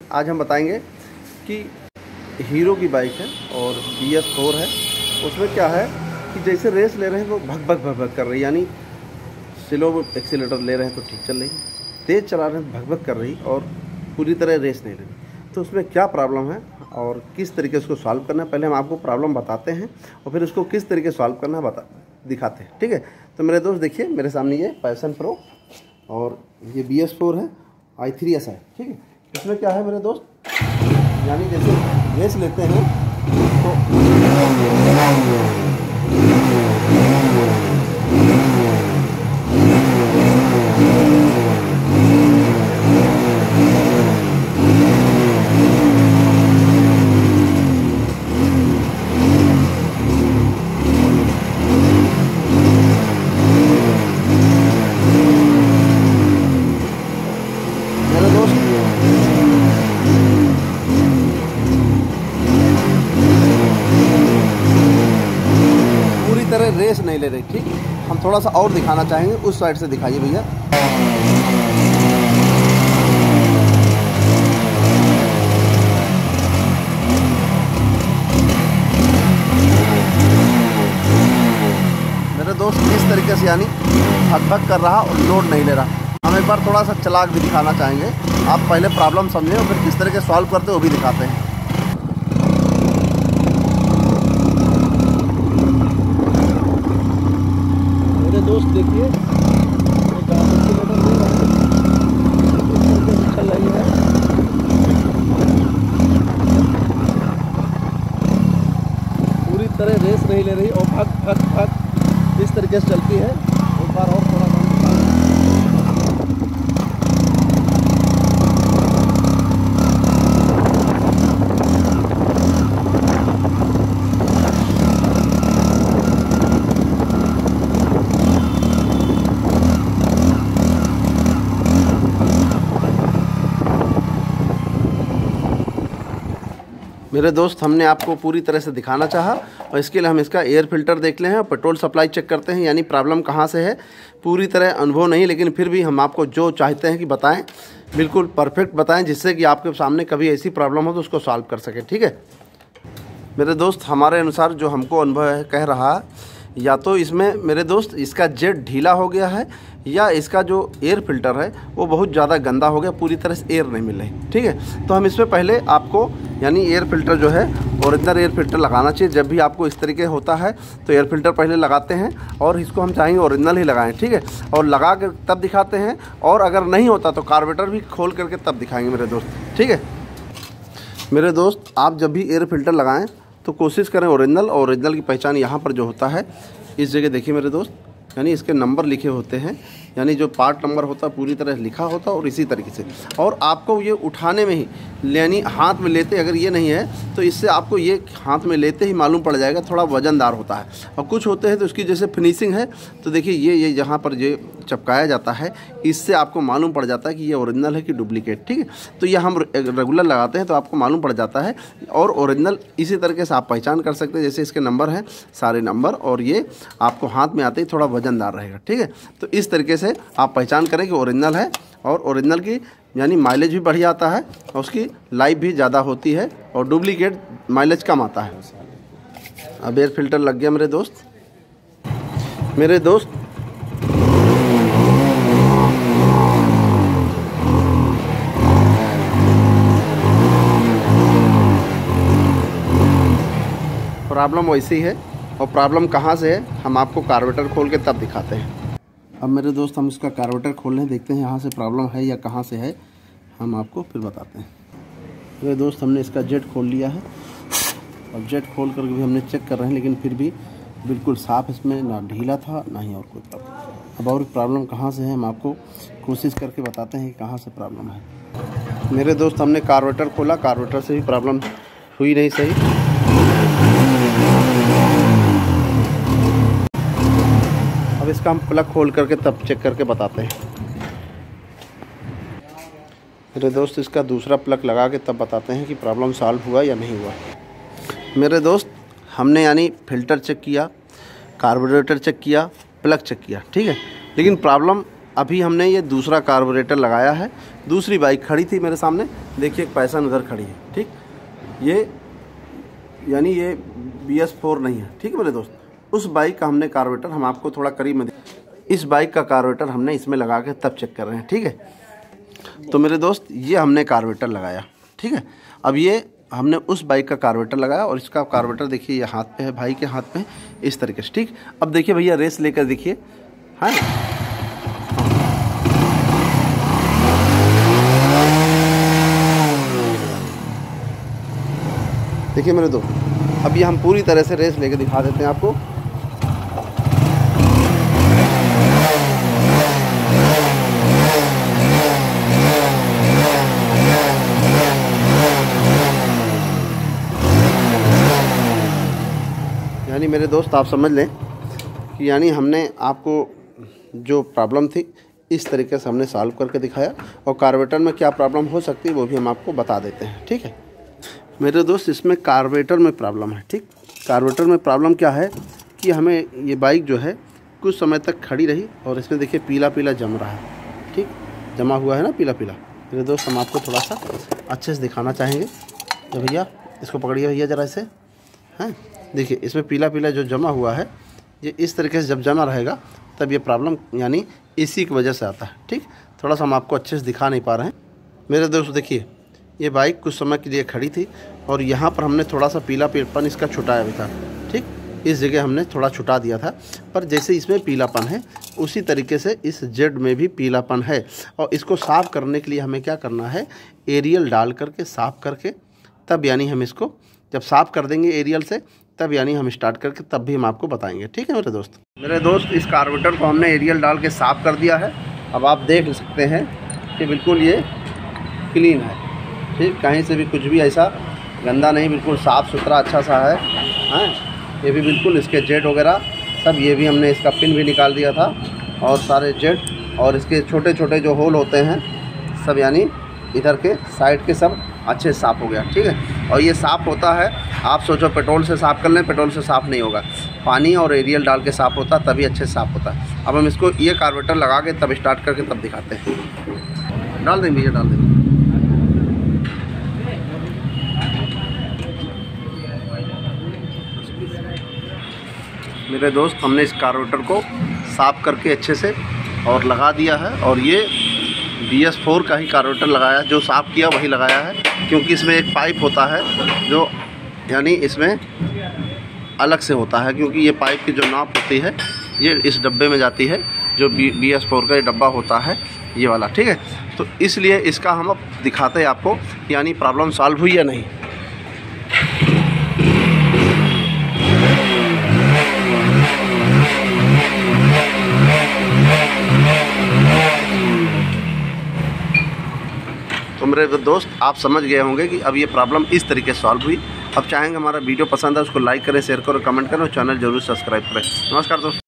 आज हम बताएंगे कि हीरो की बाइक है और BS4 है। उसमें क्या है कि जैसे रेस ले रहे हैं वो भग भग भग भग कर रही, यानी स्लो एक्सीलेटर ले रहे हैं तो ठीक चल रही, तेज़ चला रहे हैं भग भग कर रही और पूरी तरह रेस नहीं ले रही। तो उसमें क्या प्रॉब्लम है और किस तरीके से उसको सॉल्व करना है, पहले हम आपको प्रॉब्लम बताते हैं और फिर उसको किस तरीके से सॉल्व करना है दिखाते हैं। ठीक है, तो मेरे दोस्त देखिए मेरे सामने ये पैशन प्रो और ये BS4 है i3S है। ठीक है, इसमें क्या है मेरे दोस्त, यानी जैसे रेस लेते हैं तो रेस नहीं ले रही। ठीक, हम थोड़ा सा और दिखाना चाहेंगे, उस साइड से दिखाइए भैया। मेरे दोस्त इस तरीके से यानी भग कर रहा और लोड नहीं ले रहा। हम एक बार थोड़ा सा चला के भी दिखाना चाहेंगे, आप पहले प्रॉब्लम समझें और फिर किस तरह के सॉल्व करते हैं वो भी दिखाते हैं। दोस्त देखिए चल रही है, पूरी तरह रेस नहीं ले रही और भग भग भग इस तरीके से चलती है। एक बार और थोड़ा मेरे दोस्त हमने आपको पूरी तरह से दिखाना चाहा और इसके लिए हम इसका एयर फिल्टर देख ले हैं और पेट्रोल सप्लाई चेक करते हैं, यानी प्रॉब्लम कहाँ से है। पूरी तरह अनुभव नहीं, लेकिन फिर भी हम आपको जो चाहते हैं कि बताएं बिल्कुल परफेक्ट बताएं, जिससे कि आपके सामने कभी ऐसी प्रॉब्लम हो तो उसको सॉल्व कर सकें। ठीक है मेरे दोस्त, हमारे अनुसार जो हमको अनुभव है कह रहा है, या तो इसमें मेरे दोस्त इसका जेट ढीला हो गया है या इसका जो एयर फिल्टर है वो बहुत ज़्यादा गंदा हो गया, पूरी तरह से एयर नहीं मिल रही। ठीक है, तो हम इसमें पहले आपको यानी एयर फिल्टर जो है ओरिजिनल एयर फिल्टर लगाना चाहिए। जब भी आपको इस तरीके होता है तो एयर फिल्टर पहले लगाते हैं और इसको हम चाहेंगे ओरिजिनल ही लगाएं। ठीक है, और लगा कर तब दिखाते हैं, और अगर नहीं होता तो कार्बोरेटर भी खोल करके तब दिखाएंगे मेरे दोस्त। ठीक है मेरे दोस्त, आप जब भी एयर फिल्टर लगाएं तो कोशिश करें ओरिजिनल, और ओरिजिनल की पहचान यहाँ पर जो होता है इस जगह देखिए मेरे दोस्त, यानी इसके नंबर लिखे होते हैं, यानी जो पार्ट नंबर होता है पूरी तरह लिखा होता है और इसी तरीके से। और आपको ये उठाने में ही यानी हाथ में लेते, अगर ये नहीं है तो इससे आपको ये हाथ में लेते ही मालूम पड़ जाएगा, थोड़ा वजनदार होता है। और कुछ होते हैं तो उसकी जैसे फिनिशिंग है तो देखिए ये यहाँ पर ये चिपकाया जाता है, इससे आपको मालूम पड़ जाता है कि ये ओरिजिनल है कि डुप्लीकेट। ठीक है, तो ये हम रेगुलर लगाते हैं तो आपको मालूम पड़ जाता है, और ओरिजिनल इसी तरीके से आप पहचान कर सकते हैं। जैसे इसके नंबर हैं सारे नंबर, और ये आपको हाथ में आते ही थोड़ा वजनदार रहेगा। ठीक है, तो इस तरीके से आप पहचान करें कि ओरिजिनल है, और ओरिजिनल की यानी माइलेज भी बढ़िया आता है और उसकी लाइफ भी ज़्यादा होती है, और डुप्लीकेट माइलेज कम आता है। अब एयर फिल्टर लग गया मेरे दोस्त। प्रॉब्लम वैसी ही है, और प्रॉब्लम कहाँ से है हम आपको कार्बोरेटर खोल के तब दिखाते हैं। अब मेरे दोस्त हम इसका कार्बोरेटर खोल लें, देखते हैं यहाँ से प्रॉब्लम है या कहाँ से है, हम आपको फिर बताते हैं। मेरे दोस्त हमने इसका जेट खोल लिया है, अब जेट खोल करके भी हमने चेक कर रहे हैं, लेकिन फिर भी बिल्कुल साफ़, इसमें ना ढीला था ना ही और कोई प्रॉब्लम। अब और प्रॉब्लम कहाँ से है हम आपको कोशिश करके बताते हैं कि कहाँ से प्रॉब्लम है। मेरे दोस्त हमने कार्बोरेटर खोला, कार्बोरेटर से भी प्रॉब्लम हुई नहीं सही। अब इसका हम प्लग खोल करके तब चेक करके बताते हैं। मेरे दोस्त इसका दूसरा प्लग लगा के तब बताते हैं कि प्रॉब्लम सॉल्व हुआ या नहीं हुआ। मेरे दोस्त हमने यानी फ़िल्टर चेक किया, कार्बोरेटर चेक किया, प्लग चेक किया, ठीक है, लेकिन प्रॉब्लम अभी हमने ये दूसरा कार्बोरेटर लगाया है। दूसरी बाइक खड़ी थी मेरे सामने, देखिए एक पैसन उधर खड़ी है, ठीक। ये यानी ये BS4 नहीं है, ठीक है मेरे दोस्त। उस बाइक का हमने कार्बोरेटर, हम आपको थोड़ा करीब में, इस बाइक का कार्बोरेटर हमने इसमें लगा के तब चेक कर रहे हैं, ठीक है। तो मेरे दोस्त ये हमने कार्बोरेटर लगाया, ठीक है। अब ये हमने उस बाइक का कार्बोरेटर लगाया और इसका कार्बोरेटर देखिए ये हाथ पे है, भाई के हाथ पे है, इस तरीके से, ठीक। अब देखिए भैया रेस लेकर देखिए, हाँ देखिए मेरे दोस्त। अब ये हम पूरी तरह से रेस लेकर दिखा देते हैं आपको। यानी मेरे दोस्त आप समझ लें कि यानी हमने आपको जो प्रॉब्लम थी इस तरीके से हमने सॉल्व करके दिखाया, और कार्बोरेटर में क्या प्रॉब्लम हो सकती है वो भी हम आपको बता देते हैं, ठीक है मेरे दोस्त। इसमें कार्बोरेटर में प्रॉब्लम है, ठीक। कार्बोरेटर में प्रॉब्लम क्या है कि हमें ये बाइक जो है कुछ समय तक खड़ी रही और इसमें देखिए पीला पीला जम रहा है, ठीक, जमा हुआ है ना पीला पीला। मेरे दोस्त हम आपको थोड़ा सा अच्छे से दिखाना चाहेंगे। तो भैया इसको पकड़िए भैया ज़रा इसे, हैं देखिए इसमें पीला पीला जो जमा हुआ है, ये इस तरीके से जब जमा रहेगा तब ये प्रॉब्लम यानी इसी की वजह से आता है, ठीक। थोड़ा सा हम आपको अच्छे से दिखा नहीं पा रहे हैं मेरे दोस्त। देखिए ये बाइक कुछ समय के लिए खड़ी थी और यहाँ पर हमने थोड़ा सा पीला पीलापन इसका छुटाया भी था, ठीक। इस जगह हमने थोड़ा छुटा दिया था, पर जैसे इसमें पीलापन है उसी तरीके से इस जेड में भी पीलापन है। और इसको साफ़ करने के लिए हमें क्या करना है, एरियल डाल करके साफ़ करके तब यानी हम इसको जब साफ़ कर देंगे एरियल से, तब यानी हम स्टार्ट करके तब भी हम आपको बताएंगे, ठीक है मेरे दोस्त। मेरे दोस्त इस कार्बोरेटर को हमने एरियल डाल के साफ़ कर दिया है। अब आप देख सकते हैं कि बिल्कुल ये क्लीन है, ठीक, कहीं से भी कुछ भी ऐसा गंदा नहीं, बिल्कुल साफ़ सुथरा अच्छा सा है। हाँ ये भी बिल्कुल इसके जेड वगैरह सब, ये भी हमने इसका पिन भी निकाल दिया था और सारे जेड और इसके छोटे छोटे जो होल होते हैं सब यानी इधर के साइड के सब अच्छे से साफ़ हो गया, ठीक है। और ये साफ़ होता है, आप सोचो पेट्रोल से साफ़ कर लें, पेट्रोल से साफ़ नहीं होगा, पानी और एरियल डाल के साफ़ होता तभी अच्छे से साफ़ होता है। अब हम इसको ये कार्बोरेटर लगा के तब स्टार्ट करके तब दिखाते हैं। डाल देंगे भैया, डाल देंगे। मेरे दोस्त हमने इस कार्बोरेटर को साफ़ करके अच्छे से और लगा दिया है, और ये BS4 का ही कार्बोरेटर लगाया, जो साफ़ किया वही लगाया है, क्योंकि इसमें एक पाइप होता है जो यानी इसमें अलग से होता है, क्योंकि ये पाइप की जो नाप होती है ये इस डब्बे में जाती है, जो BS4 का ये डब्बा होता है ये वाला, ठीक है। तो इसलिए इसका हम अब दिखाते हैं आपको यानी प्रॉब्लम सॉल्व हुई या नहीं। तो मेरे दोस्त आप समझ गए होंगे कि अब ये प्रॉब्लम इस तरीके से सॉल्व हुई। अब चाहेंगे हमारा वीडियो पसंद है उसको लाइक करें, शेयर करें, कमेंट करें और चैनल जरूर सब्सक्राइब करें। नमस्कार दोस्तों।